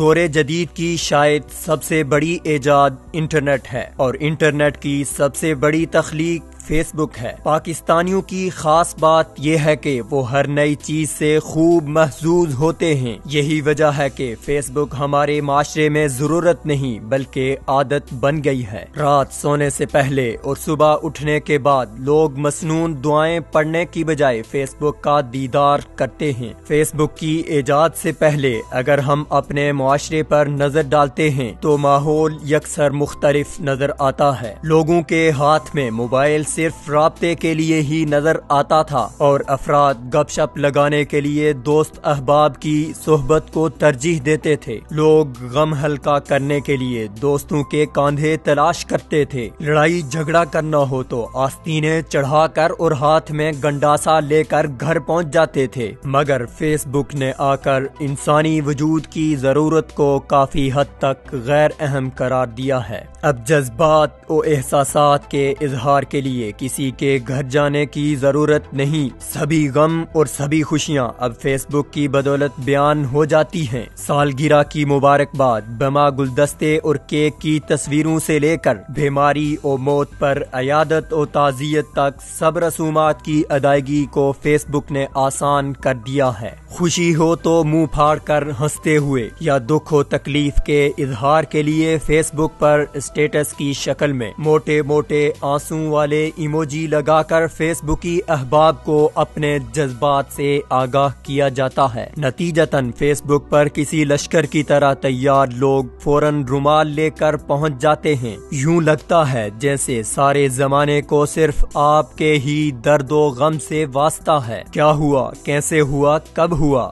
دور جدید کی شاید سب سے بڑی ایجاد انٹرنیٹ ہے اور انٹرنیٹ کی سب سے بڑی تخلیق فیس بک ہے۔ پاکستانیوں کی خاص بات یہ ہے کہ وہ ہر نئی چیز سے خوب محظوظ ہوتے ہیں۔ یہی وجہ ہے کہ فیس بک ہمارے معاشرے میں ضرورت نہیں بلکہ عادت بن گئی ہے۔ رات سونے سے پہلے اور صبح اٹھنے کے بعد لوگ مسنون دعائیں پڑھنے کی بجائے فیس بک کا دیدار کرتے ہیں۔ فیس بک کی ایجاد سے پہلے اگر ہم اپنے معاشرے پر نظر ڈالتے ہیں تو ماحول یکسر مختلف نظر آتا ہے۔ لوگوں کے ہاتھ میں موبائل صرف رابطے کے لیے ہی نظر آتا تھا اور افراد گپ شپ لگانے کے لیے دوست احباب کی صحبت کو ترجیح دیتے تھے۔ لوگ غم ہلکا کرنے کے لیے دوستوں کے کاندھے تلاش کرتے تھے۔ لڑائی جھگڑا کرنا ہو تو آستینیں چڑھا کر اور ہاتھ میں گنڈاسا لے کر گھر پہنچ جاتے تھے، مگر فیس بک نے آ کر انسانی وجود کی ضرورت کو کافی حد تک غیر اہم قرار دیا ہے۔ اب جذبات و احساسات کے اظہار کے لیے کسی کے گھر جانے کی ضرورت نہیں۔ سبھی غم اور سبھی خوشیاں اب فیس بک کی بدولت بیان ہو جاتی ہیں۔ سالگرہ کی مبارکباد، بما گلدستے اور کیک کی تصویروں سے لے کر بیماری اور موت پر عیادت و تعزیت تک سب رسومات کی ادائیگی کو فیس بک نے آسان کر دیا ہے۔ خوشی ہو تو منہ پھاڑ کر ہنستے ہوئے یا دکھ و تکلیف کے اظہار کے لیے فیس بک پر اسٹیٹس کی شکل میں موٹے موٹے آنسو والے ایموجی لگا کر فیس بکی احباب کو اپنے جذبات سے آگاہ کیا جاتا ہے۔ نتیجتاً فیس بک پر کسی لشکر کی طرح تیار لوگ فوراً رومال لے کر پہنچ جاتے ہیں۔ یوں لگتا ہے جیسے سارے زمانے کو صرف آپ کے ہی درد و غم سے واسطہ ہے۔ کیا ہوا، کیسے ہوا، کب ہوا،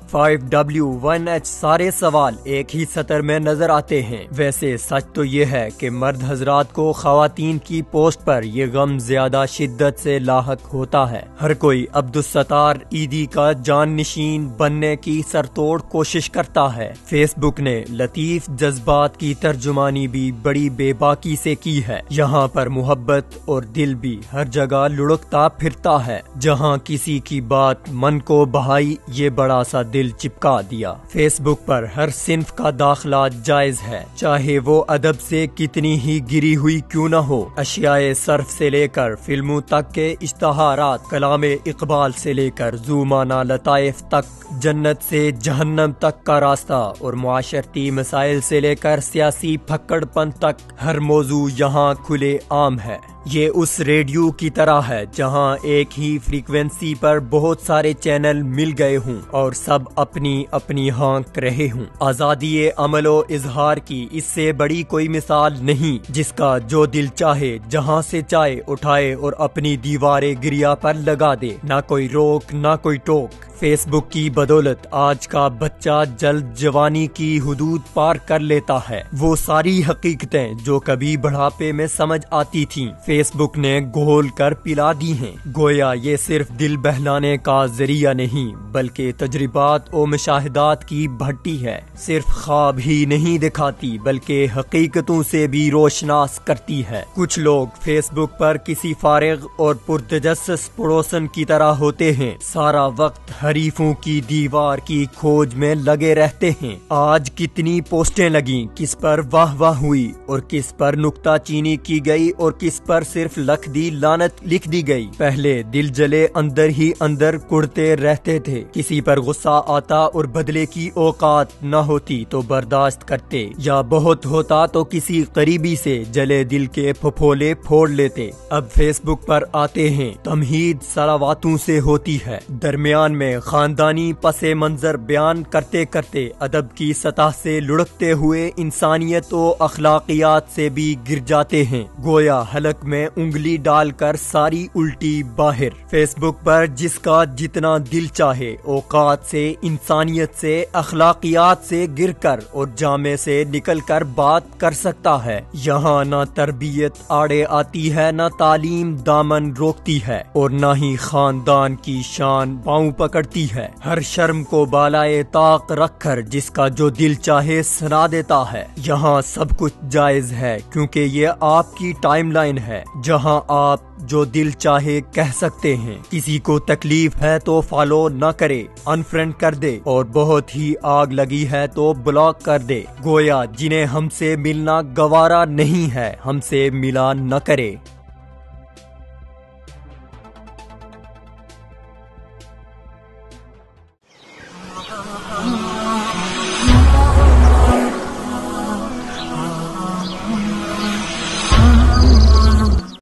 5W1H سارے سوال ایک ہی سطر میں نظر آتے ہیں۔ ویسے سچ تو یہ ہے کہ مرد حضرات کو خواتین کی پوسٹ پر یہ غم زیادہ شدت سے لاحق ہوتا ہے۔ ہر کوئی عبدالستار عیدی کا جان نشین بننے کی سرتوڑ کوشش کرتا ہے۔ فیس بک نے لطیف جذبات کی ترجمانی بھی بڑی بے باکی سے کی ہے۔ یہاں پر محبت اور دل بھی ہر جگہ لڑکتا پھرتا ہے۔ جہاں کسی کی بات من کو بہائی، یہ بڑا سا دل چپکا دیا۔ فیس بک پر ہر صنف کا داخلہ جائز ہے، چاہے وہ ادب سے کتنی ہی گری ہوئی کیوں نہ ہو۔ اشیاء صرف سے لے کر فلموں تک کے اشتہارات، کلام اقبال سے لے کر زومانہ لطائف تک، جنت سے جہنم تک کا راستہ اور معاشرتی مسائل سے لے کر سیاسی پھکڑ پن تک ہر موضوع یہاں کھلے عام ہے۔ یہ اس ریڈیو کی طرح ہے جہاں ایک ہی فریکوینسی پر بہت سارے چینل مل گئے ہوں اور سب اپنی اپنی ہانک رہے ہوں۔ آزادی عمل و اظہار کی اس سے بڑی کوئی مثال نہیں، جس کا جو دل چاہے جہاں سے چاہے اٹھائے اور اپنی دیوارے گریا پر لگا دے، نہ کوئی روک نہ کوئی ٹوک۔ فیس بک کی بدولت آج کا بچہ جلد جوانی کی حدود پار کر لیتا ہے۔ وہ ساری حقیقتیں جو کبھی بڑھاپے میں سمجھ آتی تھیں فیس بک نے گھول کر پلا دی ہیں۔ گویا یہ صرف دل بہلانے کا ذریعہ نہیں بلکہ تجربات و مشاہدات کی بھٹی ہے۔ صرف خواب ہی نہیں دکھاتی بلکہ حقیقتوں سے بھی روشناس کرتی ہے۔ کچھ لوگ فیس بک پر کسی فارغ اور پرتجسس پڑوسن کی طرح ہوتے ہیں، سارا وقت حریفوں کی دیوار کی کھوج میں لگے رہتے ہیں۔ آج کتنی پوسٹیں لگیں، کس پر واہ واہ ہوئی اور کس پر نکتہ چینی کی گئی اور کس پر صرف لکھ دی لعنت لکھ دی گئی۔ پہلے دل جلے اندر ہی اندر کڑتے رہتے تھے۔ کسی پر غصہ آتا اور بدلے کی اوقات نہ ہوتی تو برداشت کرتے، یا بہت ہوتا تو کسی قریبی سے جلے دل کے پھپھولے پھوڑ لیتے۔ اب فیس بک پر آتے ہیں، تمہید صلواتوں سے ہوتی ہے، درمیان میں خاندانی پس منظر بیان کرتے کرتے ادب کی سطح سے لڑکتے ہوئے انسانیت و اخلاقیات سے بھی گر جاتے ہیں۔ گویا حلق میں انگلی ڈال کر ساری الٹی باہر۔ فیس بک پر جس کا جتنا دل چاہے اوقات سے، انسانیت سے، اخلاقیات سے گر کر اور جامے سے نکل کر بات کر سکتا ہے۔ یہاں نہ تربیت آڑے آتی ہے، نہ تعلیم دامن روکتی ہے، اور نہ ہی خاندان کی شان پاؤں پکڑتی چھوڑتی ہے، ہر شرم کو بالائے طاق رکھ کر جس کا جو دل چاہے سنا دیتا ہے۔ یہاں سب کچھ جائز ہے کیونکہ یہ آپ کی ٹائم لائن ہے جہاں آپ جو دل چاہے کہہ سکتے ہیں۔ کسی کو تکلیف ہے تو فالو نہ کرے، انفرینڈ کر دے، اور بہت ہی آگ لگی ہے تو بلاک کر دے۔ گویا جنہیں ہم سے ملنا گوارا نہیں ہے، ہم سے ملا نہ کرے۔